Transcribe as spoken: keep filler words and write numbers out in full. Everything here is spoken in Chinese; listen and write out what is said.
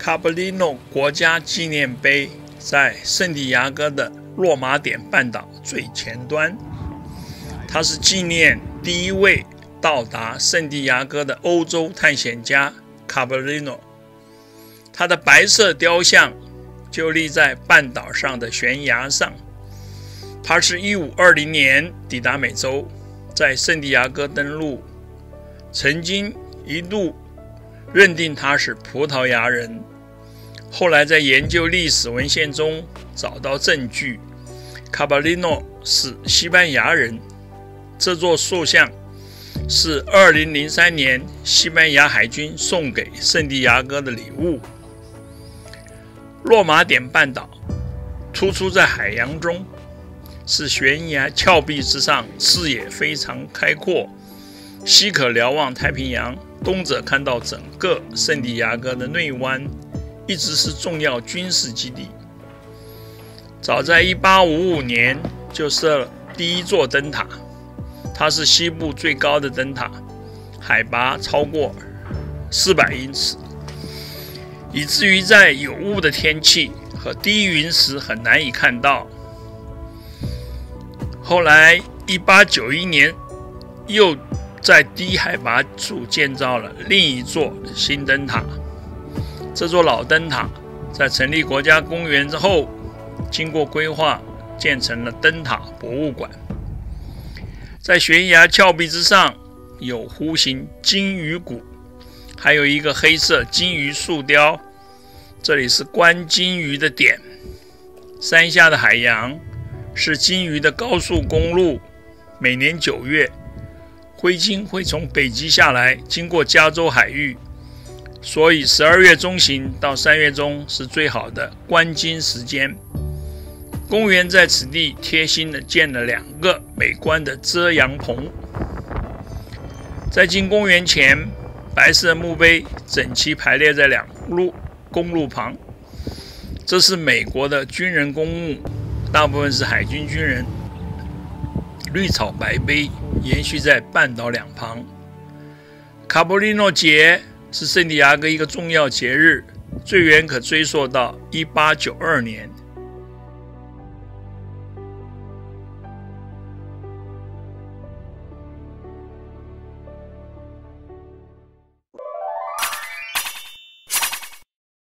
卡布里诺国家纪念碑在圣地亚哥的洛马点半岛最前端，它是纪念第一位到达圣地亚哥的欧洲探险家卡布里诺。他的白色雕像就立在半岛上的悬崖上。他是一五二零年抵达美洲，在圣地亚哥登陆，曾经一度认定他是葡萄牙人，后来在研究历史文献中找到证据，卡布里诺是西班牙人。这座塑像是二零零三年西班牙海军送给圣地亚哥的礼物。洛马点半岛突出在海洋中，是悬崖峭壁之上，视野非常开阔，西可瞭望太平洋，东则看到整个圣地亚哥的内湾，一直是重要军事基地。早在一八五五年就设了第一座灯塔，它是西部最高的灯塔，海拔超过四百英尺，以至于在有雾的天气和低云时很难以看到。后来一八九一年又在低海拔处建造了另一座新灯塔。这座老灯塔在成立国家公园之后，经过规划建成了灯塔博物馆。在悬崖峭壁之上有弧形金鱼骨，还有一个黑色金鱼树雕，这里是观金鱼的点。山下的海洋是金鱼的高速公路，每年九月，灰鲸会从北极下来，经过加州海域，所以十二月中旬到三月中是最好的观鲸时间。公园在此地贴心地建了两个美观的遮阳棚。在进公园前，白色墓碑整齐排列在两路公路旁，这是美国的军人公墓，大部分是海军军人。绿草白碑延续在半岛两旁。卡布里诺节是圣地亚哥一个重要节日，最远可追溯到一八九二年